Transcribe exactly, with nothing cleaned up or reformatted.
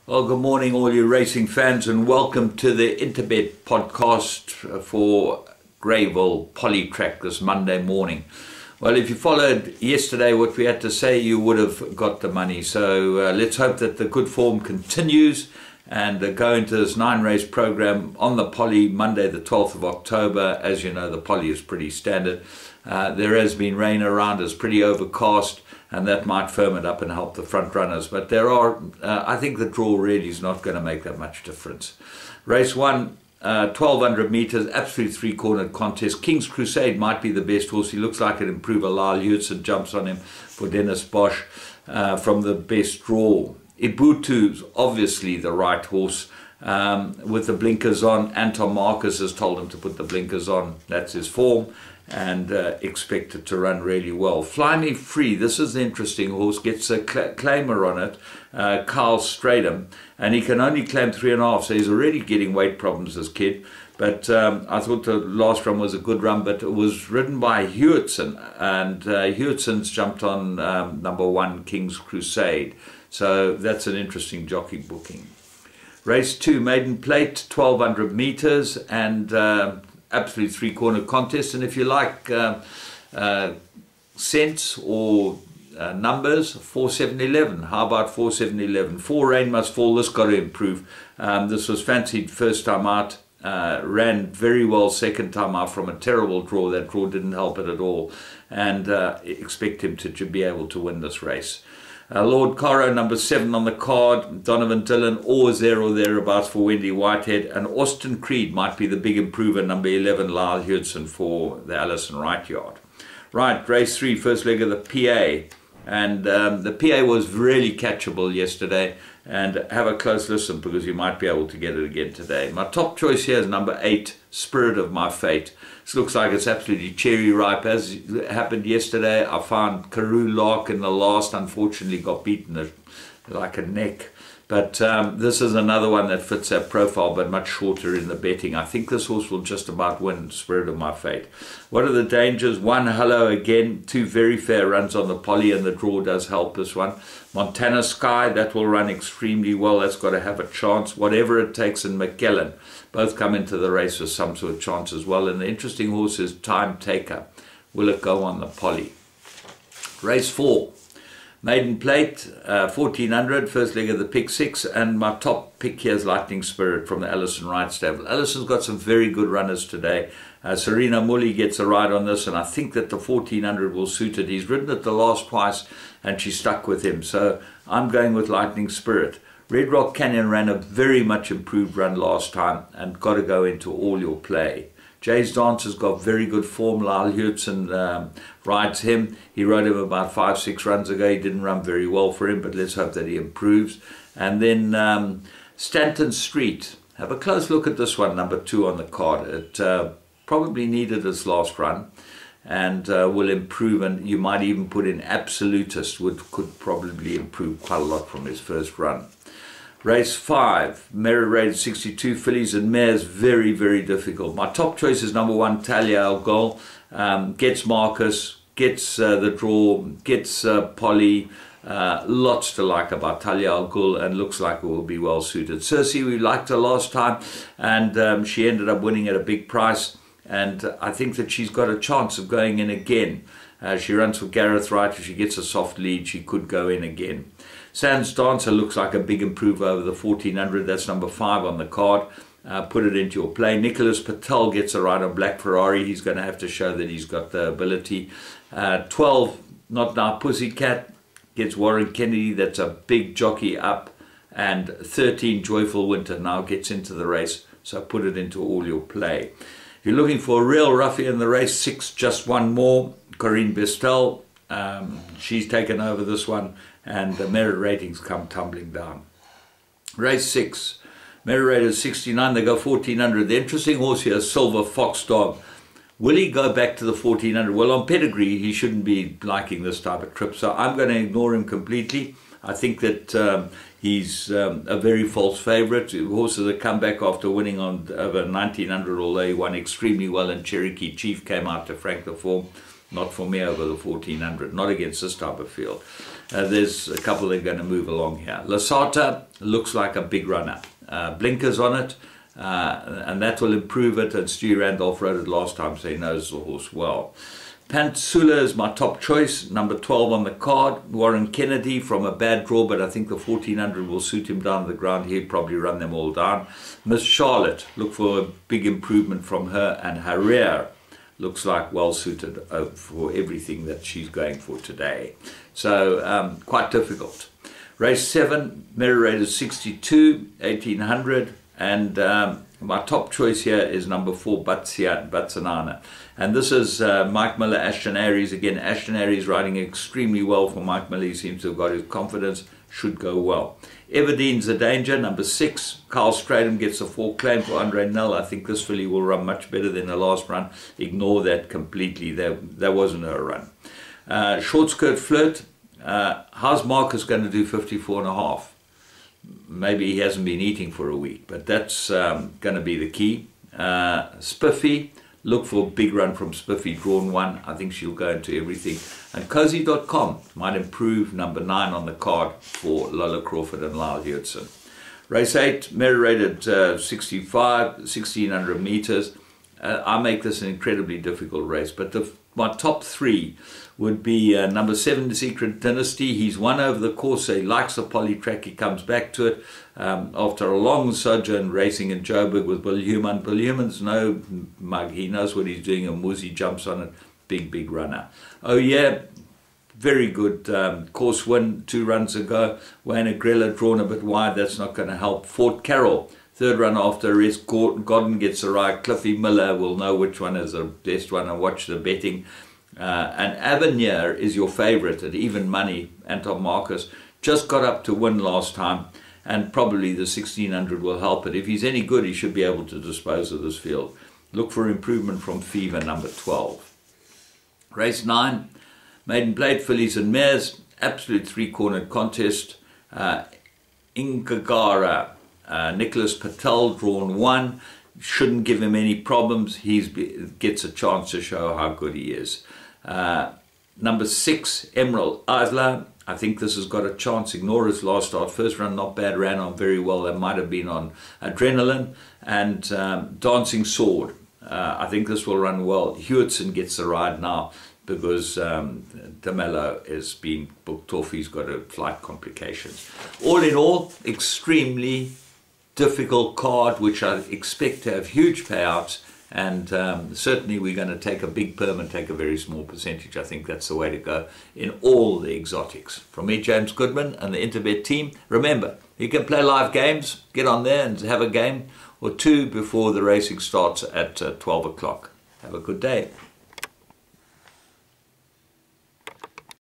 Well, good morning, all you racing fans, and welcome to the Interbet podcast for Greyville Poly track this Monday morning. Well, if you followed yesterday what we had to say, you would have got the money. So uh, let's hope that the good form continues and uh, go into this nine-race program on the Poly Monday, the twelfth of October. As you know, the Poly is pretty standard. Uh, there has been rain around, it's pretty overcast, and that might firm it up and help the front runners. But there are, uh, I think the draw really is not going to make that much difference. Race one, uh, twelve hundred meters, absolute three-cornered contest. King's Crusade might be the best horse. He looks like an improver. Lyle Hewson jumps on him for Dennis Bosch uh, from the best draw. Ibutu's obviously the right horse. Um, with the blinkers on, Anton Marcus has told him to put the blinkers on. That's his form, and uh, expected to run really well. Fly Me Free, this is the interesting horse, gets a cl claimer on it, uh, Carl Stradham, and he can only claim three and a half, so he's already getting weight problems, this kid. But um, I thought the last run was a good run, but it was ridden by Hewson, and uh, Hewson's jumped on um, number one, King's Crusade, so that's an interesting jockey booking. Race two, Maiden Plate, twelve hundred meters, and uh, absolute three-corner contest. And if you like uh, uh, cents or uh, numbers, four seven eleven. How about four seven eleven? Four Rain Must Fall. This got to improve. Um, this was fancied first time out. Uh, ran very well second time out from a terrible draw. That draw didn't help it at all. And uh, expect him to, to be able to win this race. Uh, Lord Caro, number seven on the card. Donovan Dillon, always there or thereabouts for Wendy Whitehead. And Austin Creed might be the big improver, number eleven, Lyle Hewson for the Allison Wright yard. Right, race three, first leg of the P A. And um, the P A was really catchable yesterday. And have a close listen because you might be able to get it again today. My top choice here is number eight, Spirit of My Fate. This looks like it's absolutely cherry ripe. As happened yesterday, I found Karoo Lark in the last, unfortunately got beaten like a neck. But um, this is another one that fits that profile, but much shorter in the betting. I think this horse will just about win, Spirit of My Fate. What are the dangers? One, Hello Again. Two very fair runs on the Poly, and the draw does help this one. Montana Sky, that will run extremely well. That's got to have a chance. Whatever It Takes, and McKellen. Both come into the race with some sort of chance as well. And the interesting horse is Time Taker. Will it go on the Poly? Race four. Maiden Plate, uh, fourteen hundred, first leg of the pick six, and my top pick here is Lightning Spirit from the Allison Wright stable. Allison's got some very good runners today. Uh, Serena Mully gets a ride on this, and I think that the fourteen hundred will suit it. He's ridden it the last twice, and she stuck with him, so I'm going with Lightning Spirit. Red Rock Canyon ran a very much improved run last time, and got to go into all your play. Jay's Dancer's got very good form. Lyle Hewson um, rides him. He rode him about five, six runs ago. He didn't run very well for him, but let's hope that he improves. And then um, Stanton Street. Have a close look at this one, number two on the card. It uh, probably needed its last run and uh, will improve. And you might even put in Absolutist, which could probably improve quite a lot from his first run. Race five, merit rated sixty-two, fillies and mares, very, very difficult. My top choice is number one, Talia Al Ghul. Um, gets Marcus, gets uh, the draw, gets uh, Poly. Uh, lots to like about Talia Al Ghul, and looks like it will be well suited. Cersei, we liked her last time, and um, she ended up winning at a big price. And I think that she's got a chance of going in again. Uh, she runs for Gareth Wright. If she gets a soft lead, she could go in again. Sands Dancer looks like a big improver over the fourteen hundred. That's number five on the card. Uh, put it into your play. Nicholas Patel gets a ride on Black Ferrari. He's going to have to show that he's got the ability. Uh, twelve, Not Now Pussycat, gets Warren Kennedy. That's a big jockey up. And thirteen, Joyful Winter, now gets into the race. So put it into all your play. If you're looking for a real roughie in the race, six, Just One More, Corinne Bestel. Um, she's taken over this one, and the merit ratings come tumbling down. Race six, merit rate is sixty-nine, they go fourteen hundred. The interesting horse here is Silver Fox Dog. Will he go back to the fourteen hundred? Well, on pedigree, he shouldn't be liking this type of trip, so I'm going to ignore him completely. I think that um, he's um, a very false favourite. Horses that come back after winning on over nineteen hundred, although he won extremely well, and Cherokee Chief came out to frank the form. not for me over the fourteen hundred, not against this type of field. Uh, there's a couple that are going to move along here. Lasata looks like a big runner. Uh, blinkers on it, uh, and that will improve it. And Stu Randolph rode it last time, so he knows the horse well. Pantsula is my top choice, number twelve on the card. Warren Kennedy from a bad draw, but I think the fourteen hundred will suit him down to the ground. He'll probably run them all down. Miss Charlotte, look for a big improvement from her. And Harrier looks like well suited for everything that she's going for today. So um, quite difficult. Race seven, Mirror Rated sixty-two, eighteen hundred, and um, my top choice here is number four, Batsanana. And this is uh, Mike Miller, Ashton Aries. Again, Ashton Aries riding extremely well for Mike Miller. He seems to have got his confidence, should go well. Everdean's a danger, number six. Carl Stradham gets a four claim for Andre Null. I think this filly will run much better than the last run. Ignore that completely. There, there wasn't her run. Uh, short Skirt Flirt. Uh, how's Marcus going to do fifty-four and a half? Maybe he hasn't been eating for a week, but that's um, going to be the key. Uh, Spiffy, look for a big run from Spiffy, drawn one. I think she'll go into everything. And Cozy dot com might improve, number nine on the card for Lola Crawford and Lyle Hewitson. Race eight, Mirror Rated uh, sixty-five, sixteen hundred meters. Uh, I make this an incredibly difficult race, but the, my top three would be uh, number seven, The Secret Dynasty. He's won over the course, so he likes the poly track. He comes back to it um, after a long sojourn racing in Joburg with Bill Human. Bill Human's no mug. He knows what he's doing, and Woozy jumps on it. Big, big runner. Oh, yeah, very good um, course win two runs ago. Wayne Agrella drawn a bit wide. That's not going to help. Fort Carroll, third run after arrest. Gordon gets a ride. Cliffy Miller will know which one is the best one and watch the betting. Uh, and Avenir is your favourite at even money. Anton Marcus just got up to win last time, and probably the sixteen hundred will help it. If he's any good, he should be able to dispose of this field. Look for improvement from Fever, number twelve. Race nine, Maiden Plate, Fillies and Mares, absolute three-cornered contest. Uh, Ingagara, uh, Nicholas Patel, drawn one. Shouldn't give him any problems. He gets a chance to show how good he is. Uh, number six, Emerald Isla. I think this has got a chance. Ignore his last start. First run, not bad. Ran on very well. That might have been on adrenaline. And um, Dancing Sword. Uh, I think this will run well. Hewitson gets the ride now because um, DeMello is being booked off. He's got a flight complications. All in all, extremely difficult card, which I expect to have huge payouts, and um, certainly we're going to take a big perm and take a very small percentage. I think that's the way to go in all the exotics. From me, James Goodman, and the Interbet team, remember, you can play live games. Get on there and have a game or two before the racing starts at uh, twelve o'clock. Have a good day.